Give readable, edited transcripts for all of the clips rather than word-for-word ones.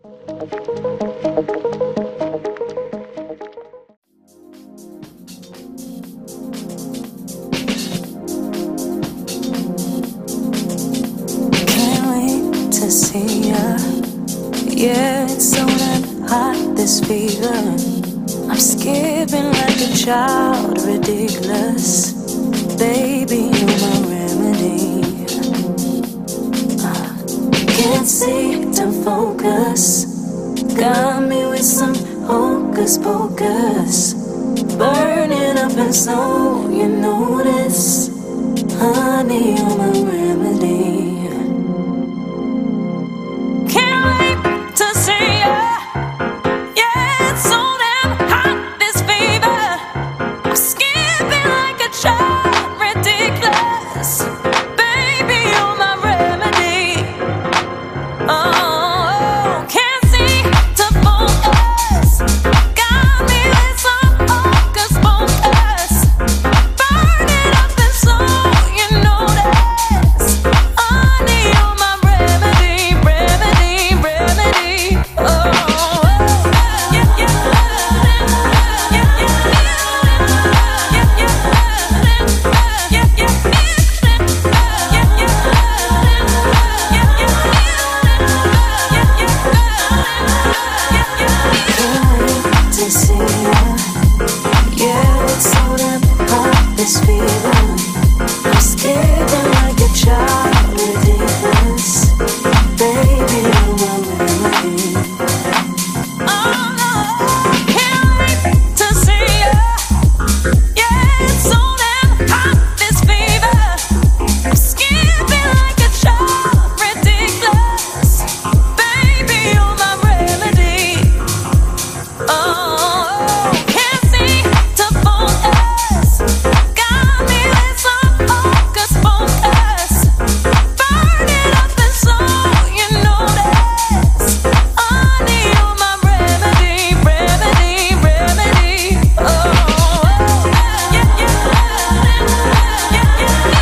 Can't wait to see ya. Yeah, it's so damn hot, this fever. I'm skipping like a child, ridiculous. Baby, you're my remedy. Can't seem to focus. Got me with some hocus pocus. Burning up and so you notice. Honey, you're my remedy. Can't wait to see ya. Yeah, it's so damn hot, this fever. I'm skipping like a child, ridiculous. Baby, you're my remedy. Oh, can't seem to focus. Got me with some hocus pocus. Burning up and so you notice. Honey, you're my remedy, remedy, remedy. Oh, yeah, yeah, yeah, yeah, to see ya. Yeah, it's so damn hot, this fever. I'm skipping like a child, ridiculous. Baby, you're my remedy. Oh no, can't wait to see ya. Yeah, it's so damn hot, this fever. I'm skipping like a child, ridiculous. Baby, you're my remedy. Oh, can't seem to focus. Got me with some hocus pocus. Burning up and so you notice. Honey, you're my remedy, remedy, remedy. Oh, yeah, yeah, yeah, yeah,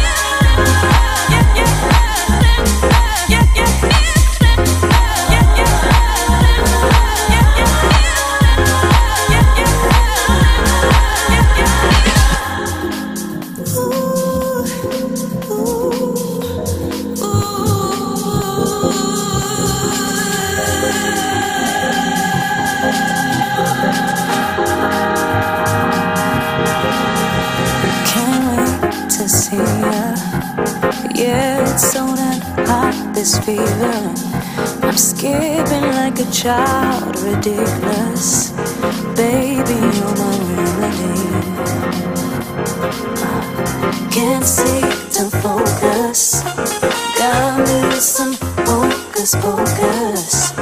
can't wait to see ya. Yeah, it's so damn hot, this fever. I'm skipping like a child, ridiculous. Baby, you're my remedy. Can't seem to focus. Got me with some hocus pocus.